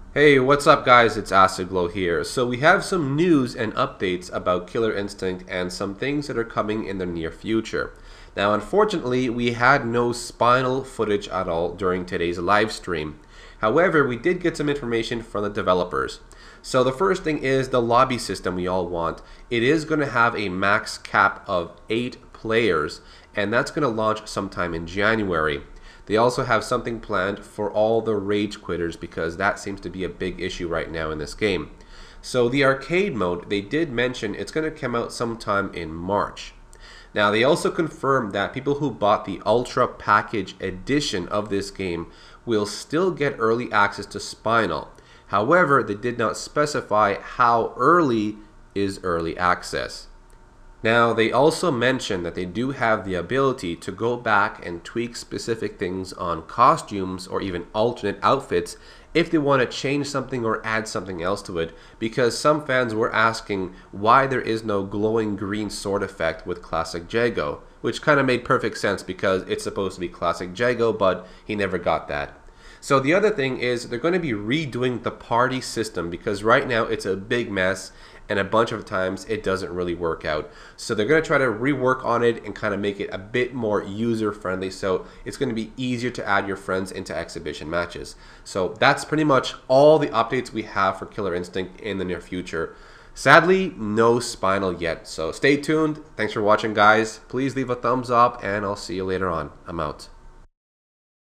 Hey, what's up guys? It's AcidGlow here. So we have some news and updates about Killer Instinct and some things that are coming in the near future. Now unfortunately, we had no Spinal footage at all during today's live stream. However, we did get some information from the developers. So the first thing is the lobby system we all want. It is going to have a max cap of 8 players, and that's going to launch sometime in January. They also have something planned for all the rage quitters because that seems to be a big issue right now in this game. So the arcade mode, they did mention it's going to come out sometime in March. Now they also confirmed that people who bought the Ultra Package edition of this game will still get early access to Spinal. However, they did not specify how early is early access. Now, they also mentioned that they do have the ability to go back and tweak specific things on costumes or even alternate outfits if they want to change something or add something else to it, because some fans were asking why there is no glowing green sword effect with Classic Jago, which kind of made perfect sense because it's supposed to be Classic Jago, but he never got that. So the other thing is they're going to be redoing the party system because right now it's a big mess and a bunch of times it doesn't really work out. So they're going to try to rework on it and kind of make it a bit more user friendly, so it's going to be easier to add your friends into exhibition matches. So that's pretty much all the updates we have for Killer Instinct in the near future. Sadly, no Spinal yet, so stay tuned. Thanks for watching guys. Please leave a thumbs up and I'll see you later on. I'm out.